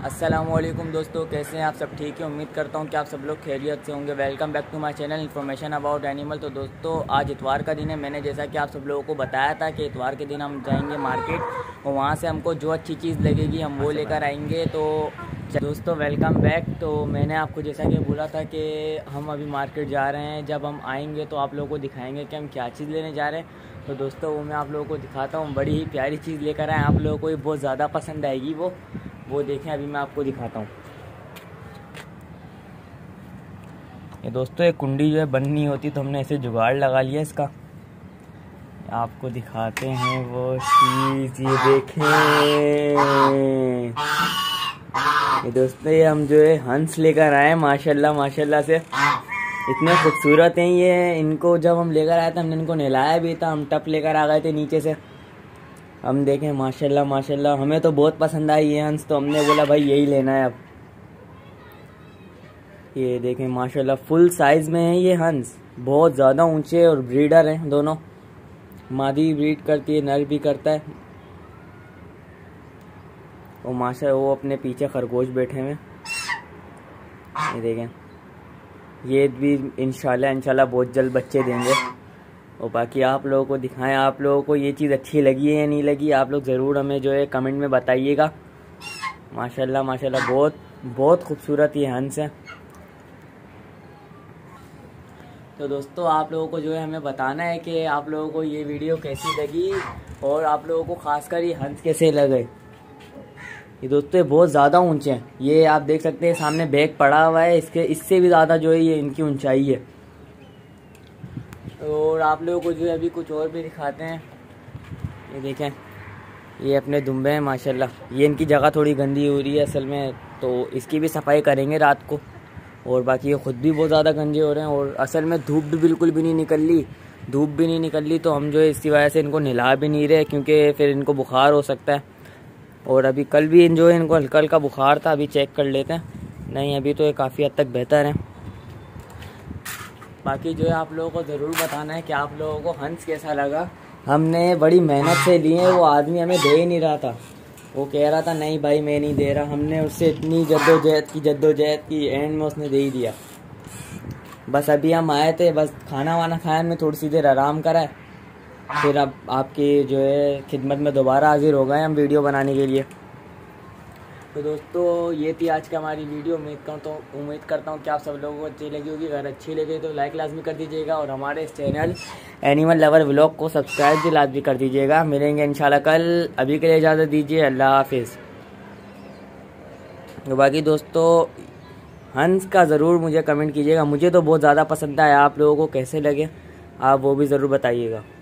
अस्सलामुअलैकुम दोस्तों, कैसे हैं आप सब? ठीक है, उम्मीद करता हूं कि आप सब लोग खैरियत से होंगे। Welcome back to my channel information about animal. तो दोस्तों, आज इतवार का दिन है। मैंने जैसा कि आप सब लोगों को बताया था कि इतवार के दिन हम जाएंगे मार्केट और वहां से हमको जो अच्छी चीज़ लगेगी हम वो लेकर आएंगे। तो दोस्तों वेलकम बैक। तो मैंने आपको जैसा कि बोला था कि हम अभी मार्केट जा रहे हैं। जब हम आएंगे तो आप लोगों को दिखाएंगे कि हम क्या चीज़ लेने जा रहे हैं। तो दोस्तों वो मैं आप लोगों को दिखाता हूँ। बड़ी ही प्यारी चीज़ लेकर आए, आप लोगों को ये बहुत ज़्यादा पसंद आएगी। वो देखें, अभी मैं आपको दिखाता हूँ। ये दोस्तों एक कुंडी जो है बंद नहीं होती, तो हमने ऐसे जुगाड़ लगा लिया इसका। आपको दिखाते हैं वो चीज़, ये देखें। ये दोस्तों ये हम जो है हंस लेकर आए माशाल्लाह माशाल्लाह से। इतने खूबसूरत हैं ये। इनको जब हम लेकर आए थे हमने इनको नहलाया भी था। हम टप लेकर आ गए थे नीचे से। हम देखें माशाल्लाह माशाल्लाह, हमें तो बहुत पसंद आई ये हंस। तो हमने बोला भाई यही लेना है अब। ये देखें माशाल्लाह फुल साइज़ में है ये हंस। बहुत ज़्यादा ऊंचे और ब्रीडर हैं दोनों। मादी ब्रीड करती है, नर भी करता है। और माशाल्लाह वो अपने पीछे खरगोश बैठे हुए। ये देखें, ये भी इंशाल्लाह बहुत जल्द बच्चे देंगे। और बाकी आप लोगों को दिखाएं, आप लोगों को ये चीज़ अच्छी लगी है या नहीं लगी, आप लोग ज़रूर हमें जो है कमेंट में बताइएगा। माशाल्लाह माशाल्लाह बहुत बहुत खूबसूरत ये हंस है। तो दोस्तों आप लोगों को जो है हमें बताना है कि आप लोगों को ये वीडियो कैसी लगी और आप लोगों को खासकर ये हंस कैसे लगे। ये दोस्तों बहुत ज़्यादा ऊंचे हैं। ये आप देख सकते हैं सामने बैग पड़ा हुआ है, इससे भी ज़्यादा जो है ये इनकी ऊंचाई है। और आप लोगों को जो है अभी कुछ और भी दिखाते हैं। ये देखें, ये अपने दुम्बे हैं माशाल्लाह। ये इनकी जगह थोड़ी गंदी हो रही है असल में, तो इसकी भी सफाई करेंगे रात को। और बाकी ये ख़ुद भी बहुत ज़्यादा गंजे हो रहे हैं। और असल में धूप भी बिल्कुल भी नहीं निकल ली, तो हम जो है इसी वजह से इनको नहला भी नहीं रहे, क्योंकि फिर इनको बुखार हो सकता है। और अभी कल भी जो है इनको हल्का हल्का बुखार था, अभी चेक कर लेते हैं। नहीं, अभी तो ये काफ़ी हद तक बेहतर है। बाकी जो है आप लोगों को ज़रूर बताना है कि आप लोगों को हंस कैसा लगा। हमने बड़ी मेहनत से लिए, वो आदमी हमें दे ही नहीं रहा था। वो कह रहा था नहीं भाई मैं नहीं दे रहा। हमने उससे इतनी जद्दोजहद की, एंड में उसने दे ही दिया। बस अभी हम आए थे, बस खाना वाना खाया, हमने थोड़ी सी देर आराम करा है, फिर अब आपकी जो है खिदमत में दोबारा हाजिर हो गए हम वीडियो बनाने के लिए। तो दोस्तों ये थी आज की हमारी वीडियो। उम्मीद करता हूँ कि आप सब लोगों को अच्छी लगी होगी। अगर अच्छी लगी तो लाइक लाजमी कर दीजिएगा और हमारे इस चैनल एनिमल लवर व्लॉग को सब्सक्राइब भी लाजमी कर दीजिएगा। मिलेंगे इंशाल्लाह कल। अभी के लिए इजाज़त दीजिए, अल्लाह हाफिज़। तो बाकी दोस्तों हंस का ज़रूर मुझे कमेंट कीजिएगा। मुझे तो बहुत ज़्यादा पसंद आया, आप लोगों को कैसे लगे आप वो भी ज़रूर बताइएगा।